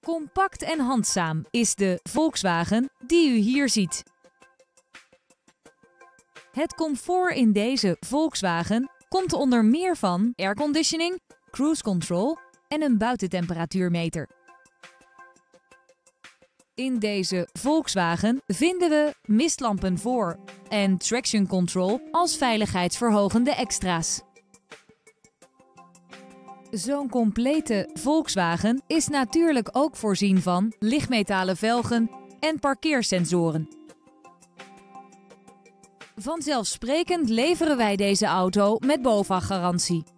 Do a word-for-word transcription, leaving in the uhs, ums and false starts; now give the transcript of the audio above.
Compact en handzaam is de Volkswagen die u hier ziet. Het comfort in deze Volkswagen komt onder meer van airconditioning, cruise control en een buitentemperatuurmeter. In deze Volkswagen vinden we mistlampen voor en traction control als veiligheidsverhogende extra's. Zo'n complete Volkswagen is natuurlijk ook voorzien van lichtmetalen velgen en parkeersensoren. Vanzelfsprekend leveren wij deze auto met BOVAG-garantie.